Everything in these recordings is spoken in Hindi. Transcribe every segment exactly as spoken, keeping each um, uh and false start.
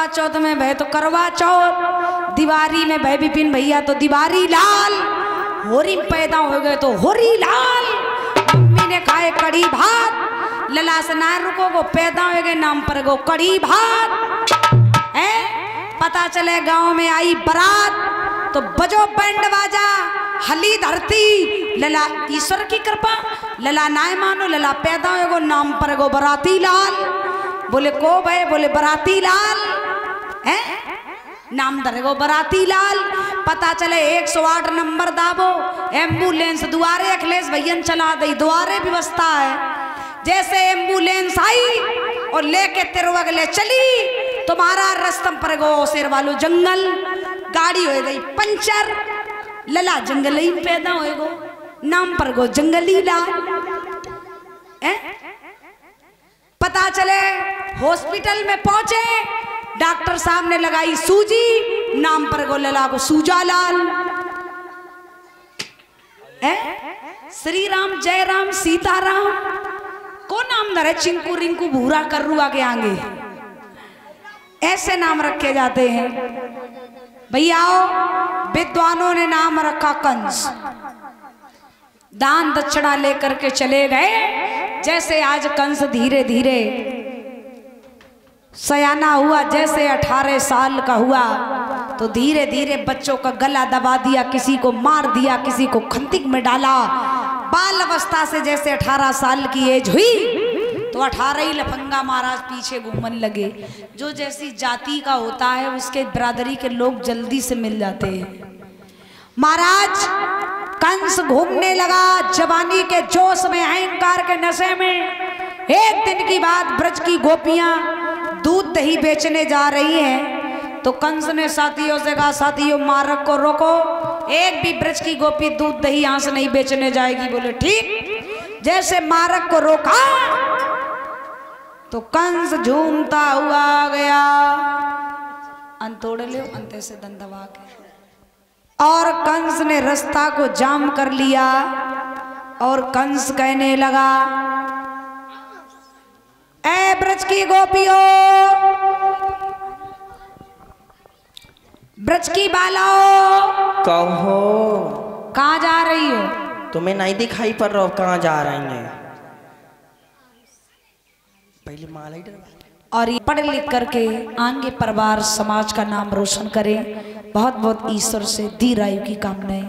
करवा चौथ में भय तो करवा चौथ, दिवारी में भय विपिन भैया तो दिवारी लाल, होरी पैदा हो गए तो होरी लाल। मम्मी ने खाए कड़ी भात, लला से नारुको को पैदा हो गए नाम पर गो कड़ी भात है। पता चले गांव में आई बारात तो बजो बैंड बाजा, हली धरती, लला ईश्वर की कृपा, लला नाय मानो, लला पैदा हो गो नाम पर गो बराती लाल। बोले को भाई, बोले बराती लाल है, नाम धरे गो बराती लाल। पता चले एक सौ आठ नंबर दाबो, एम्बुलेंस दुआरे अखिलेश भैया चला दी, दुआरे व्यवस्था है। जैसे एम्बुलेंस आई और लेके तिरुवगले चली, तुम्हारा रस्तम पर गो शेर वालो जंगल, गाड़ी हो गई पंचर, लला जंगल ही पैदा हो गो नाम पर गो जंगली लाल। पता चले हॉस्पिटल में पहुंचे, डॉक्टर साहब ने लगाई सूजी, नाम पर गो लला को सूजा लाल। श्री राम जय राम सीताराम को नाम धरे, चिंकू रिंकू भूरा कर्रू आगे आगे, ऐसे नाम रखे जाते हैं भैया। विद्वानों ने नाम रखा कंस, दान दक्षिणा लेकर के चले गए। जैसे आज कंस धीरे धीरे सयाना हुआ, जैसे अठारह साल का हुआ तो धीरे धीरे बच्चों का गला दबा दिया, किसी को मार दिया, किसी को खंतिक में डाला। बाल अवस्था से जैसे अठारह साल की एज हुई तो अठारह ही लफंगा महाराज पीछे घूमने लगे। जो जैसी जाति का होता है उसके बरादरी के लोग जल्दी से मिल जाते हैं। महाराज कंस घूमने लगा जवानी के जोश में, अहंकार के नशे में। एक दिन की बात, ब्रज की गोपियां दूध दही बेचने जा रही हैं तो कंस ने साथियों से कहा, साथियों मारक को रोको, एक भी ब्रज की गोपी दूध दही यहां से नहीं बेचने जाएगी। बोले ठीक। जैसे मारक को रोका तो कंस झूमता हुआ गया, अंतोड़े ले अंते से दंड दबा के, और कंस ने रास्ता को जाम कर लिया। और कंस कहने लगा, ए ब्रज की गोपियों, ब्रज की बालाओ, कहो कहाँ जा रही हो? तुम्हें नहीं दिखाई पड़ रहा, कहाँ जा रही हैं? पहले माला ही डरवा। और ये पढ़ लिख करके आगे परिवार समाज का नाम रोशन करें। बहुत बहुत ईश्वर से दीर्घायु की कामनाएं।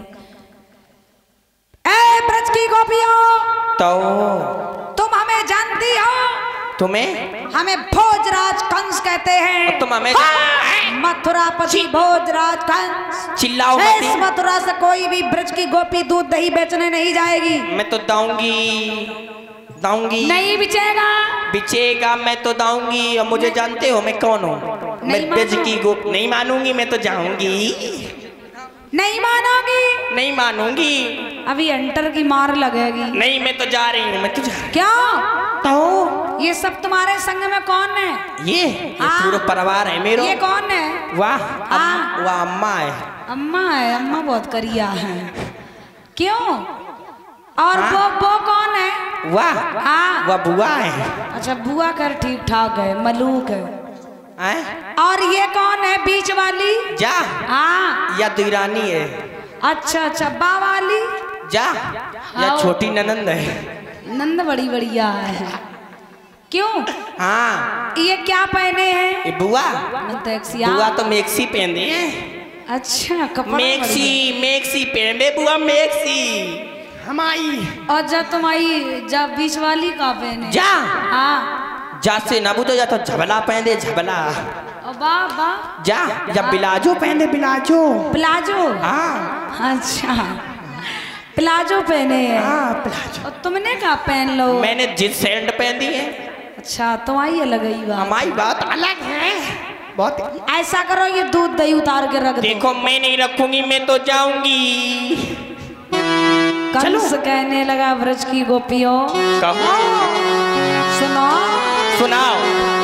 ए ब्रज की गोपियों, तो तुम हमें जानती हो? तुम्हें? हमें भोजराज कंस कहते हैं। तुम हमें? मथुरा पति भोजराज कंस। चिल्लाओ मत। इस मथुरा से कोई भी ब्रज की गोपी दूध दही बेचने नहीं जाएगी। मैं तो दाऊंगी, दाऊंगी। नहीं बिचेगा, बिचेगा, मैं तो दाऊंगी। और मुझे जानते हो मैं कौन हूँ? मैं ब्रज की गोपी। नहीं मानूंगी, मैं तो जाऊंगी। नहीं मानोगी? नहीं मानूंगी। अभी एंटर की मार लगेगी। नहीं, मैं तो जा रही हूँ। मैं तो जा। क्या? तो ये सब तुम्हारे संग में कौन है? ये, ये पूरा परिवार है मेरा। ये कौन है? वाह, वाह अम्मा है। अम्मा है? अम्मा बहुत करिया है। क्यों? और वो वो कौन है? वाह, हाँ, वह बुआ है। अच्छा बुआ कर, ठीक ठाक है, मलूक है। आए? और ये कौन है बीच वाली? जा। हाँ, या दुरानी है। अच्छा अच्छा, बा वाली? जा। या छोटी ननंद है। नंद बड़ी बढ़िया है। क्यों? हाँ। ये क्या पहने हैं? ये बुआ, बुआ बुआ तो मैक्सी पहनते हैं। अच्छा, कपड़ा मैक्सी, मैक्सी पहने बुआ, मैक्सी हमारी। और जब तुम्हारी जब बीच वाली का पहने? जा। हाँ, जा से ना बुझो, जा तो झबला पहने, झबला। वाह वाह। जा, जब बिलाजो पहने, बिलाजो। प्लाजो? हाँ। अच्छा, प्लाजो पहने हैं। हाँ, प्लाजो। और तुमने क्या पहन लो? मैंने जींस पैंट पहन दी है। अच्छा, तुम्हारी अलग ही बात। हमारी बात अलग है बहुत। ऐसा करो, ये दूध दही उतार के रख दो। देखो मैं नहीं रखूंगी, मैं तो जाऊंगी। कंस कहने लगा, ब्रज की गोपियों कहो। सुनो, सुनाओ।